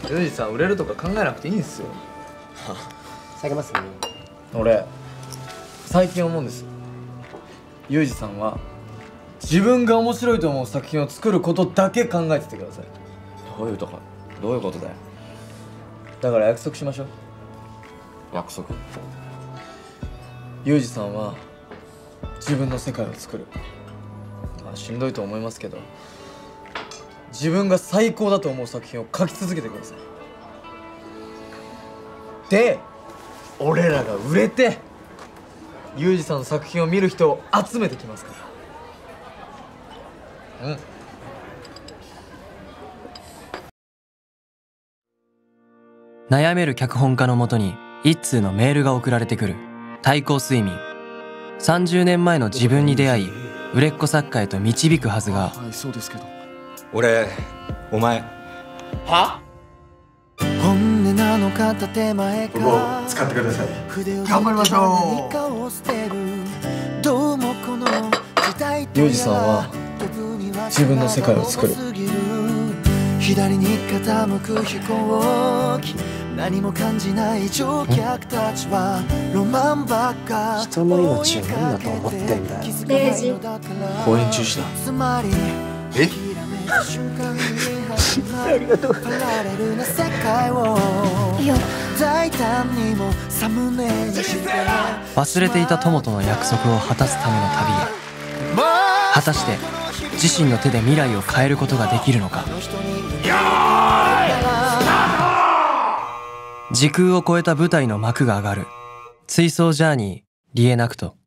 ユージさん売れるとか考えなくていいんですよ。 下げますね。 俺最近思うんです。ユージさんは自分が面白いと思う作品を作ることだけ考えててください。 どういうことだよ。 だから約束しましょう。 約束。 ユージさんは自分の世界を作る。まあしんどいと思いますけど、自分が最高だと思う作品を書き続けてください。で俺らが売れてユージさんの作品を見る人を集めてきますから。 悩める脚本家のもとに一通のメールが送られてくる。対抗睡眠。30年前の自分に出会い、売れっ子作家へと導くはずが、 そうですけど。俺、お前。 は？ 本音なのか建前かここ使ってください。頑張りましょう。どうもこの時代ユージさんは自分の世界を作る。 左に傾く飛行機、何も感じない乗客たちはロマンばっか。 人の命を何だと思ってんだよ。 レイジ公演中止だ。え？ ありがとう。 いや忘れていた友との約束を果たすための旅へ。果たして自身の手で未来を変えることができるのか。時空を超えた舞台の幕が上がる。追走ジャーニーリエナクト。